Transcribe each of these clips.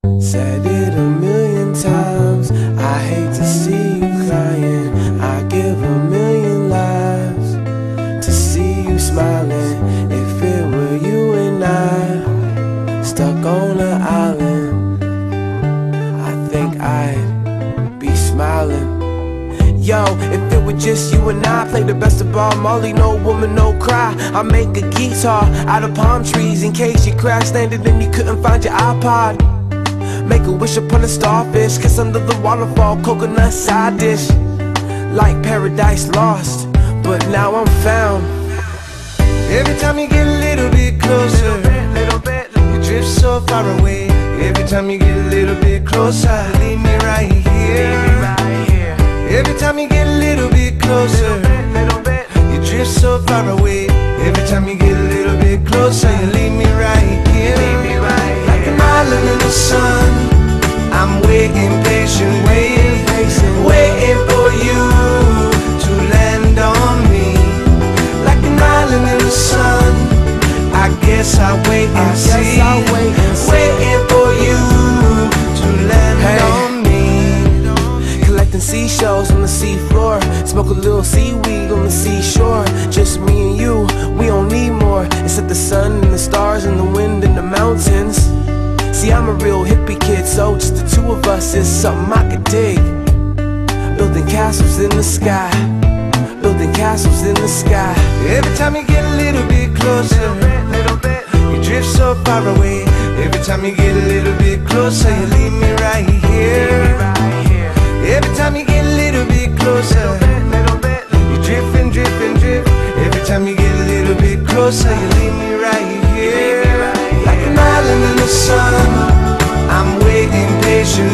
Said it a million times, I hate to see you crying. I give a million lives to see you smiling. If it were you and I, stuck on an island, I think I'd be smiling. Yo, if it were just you and I, play the best of Bob Marley, no woman, no cry. I make a guitar out of palm trees in case you crash landed and you couldn't find your iPod. Make a wish upon a starfish, kiss under the waterfall, coconut side dish. Like Paradise Lost, but now I'm found. Every time you get a little bit closer, you drift so far away. Every time you get a little bit closer, leave me right here. Every time you get a little bit closer, you drift so far away. Every time you get a little bit closer, you leave me right here. Like an island in the sun, I'm waiting, patient, waiting for you to land on me. Like an island in the sun, I guess I'll wait and see. Waiting for you to land on me. Collecting seashells on the seafloor, smoke a little seaweed on the seashore. Just me and you, we don't need more except the sun and the stars and the wind and the mountains. See, I'm a real hippie kid, so just the two of us is something I could dig. Building castles in the sky, building castles in the sky. Every time you get a little bit closer, you drift so far away. Every time you get a little bit closer, you leave me right here. Every time you get a little bit closer, you drift and drift and drift. Every time you get a little bit closer, you leave me right here. Like an island in the sun, I'm waiting, patient,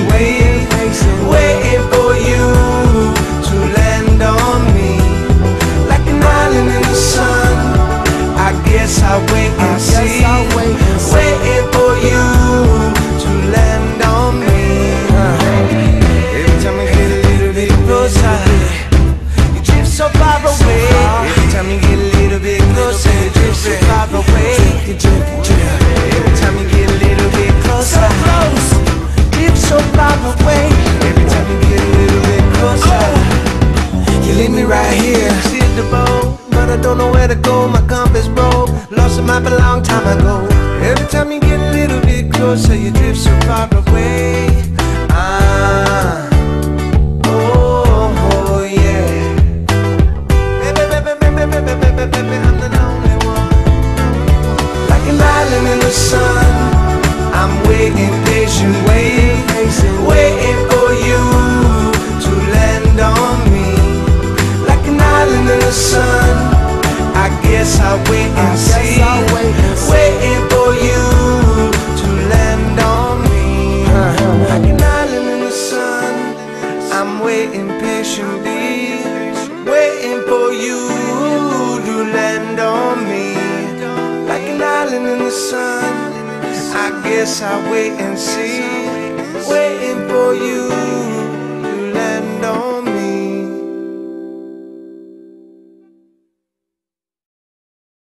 waiting for you to land on me. Like an island in the sun, I guess I'll wait and see. Waiting for you to land on me. Every time I get a little bit closer, you drift so far away. Every time you get a little bit closer, you drift so far away. Every time you get a little bit closer, so close, drift so far away. Every time you get a little bit closer, you leave me right here. See the boat, but I don't know where to go. My compass broke, lost a map a long time ago. Every time you get a little bit closer, you drift so far away. Oh yeah. Baby, I'm the lonely one. Like an island in the sun, I'm waiting, patient, waiting for you to land on me. Like an island in the sun, I guess I'll wait and see. Waiting for you to land on me. Like an island in the sun, I'm waiting patiently, waiting for you to land on me. Like an island in the sun, I guess I'll wait and see. Waiting for you